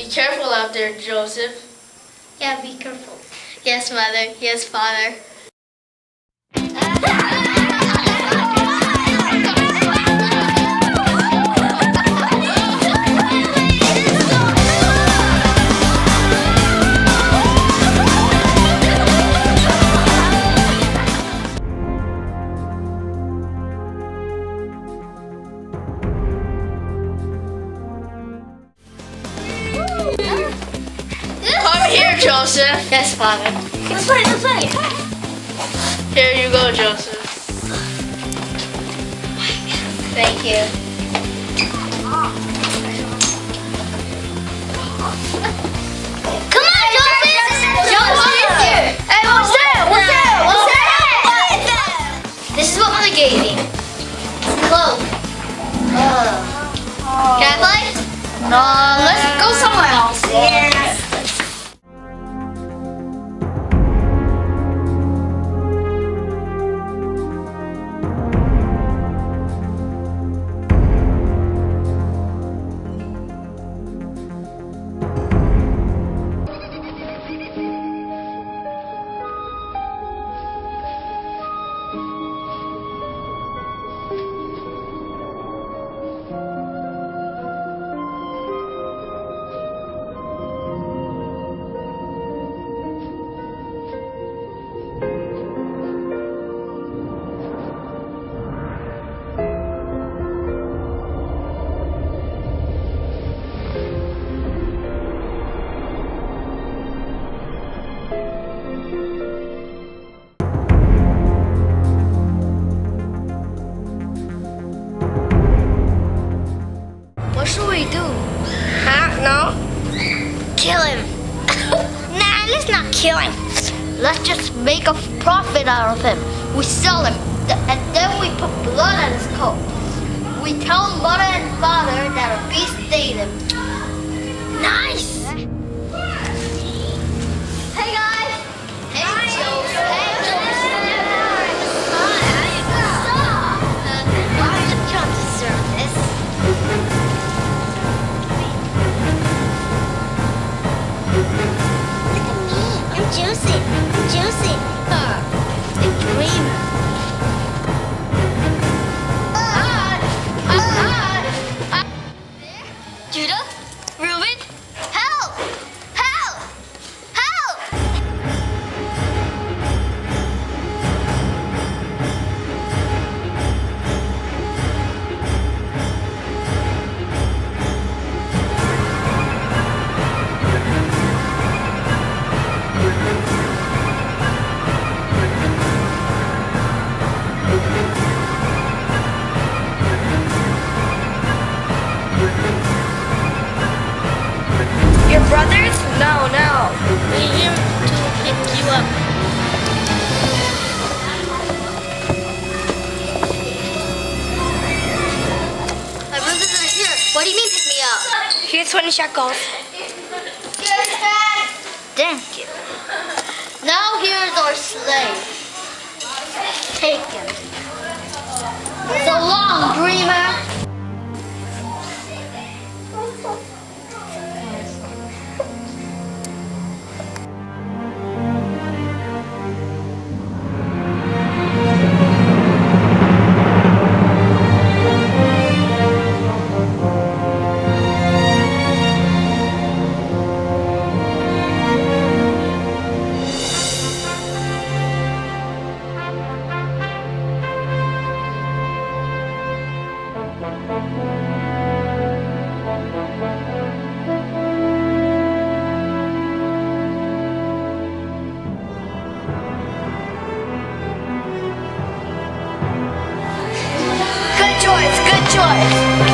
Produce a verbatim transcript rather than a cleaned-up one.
careful out there, Joseph. Yeah, be careful. Yes, Mother. Yes, Father. Come here, Joseph. Yes, Father. Let's play, let's play. Here you go, Joseph. Thank you. Come on, Joseph! Joseph! Hey, what's that? What's that? What's that? This is what Mother gave me. Clothes. Can I play? No, let's go somewhere else. Yes. What should we do? Huh? No? Kill him. Nah, let's not kill him. Let's just make a profit out of him. We sell him, th and then we put blood on his coat. We tell Mother and Father that a beast ate him. Nice! Hey guys! Hey Joe! Hey Joseph! Hi! What's up? Uh, I'm just trying to serve this. Look at me. I'm juicy. I'm juicy. Uh, a dream. Judah? Reuben? Help! Help! Help! Your brothers? No, no. We're here to pick you up. My brothers are here. What do you mean pick me up? Here's twenty shekels. Thank you. Now here's our slave. Take him. So long, dreamer. Good choice, good choice.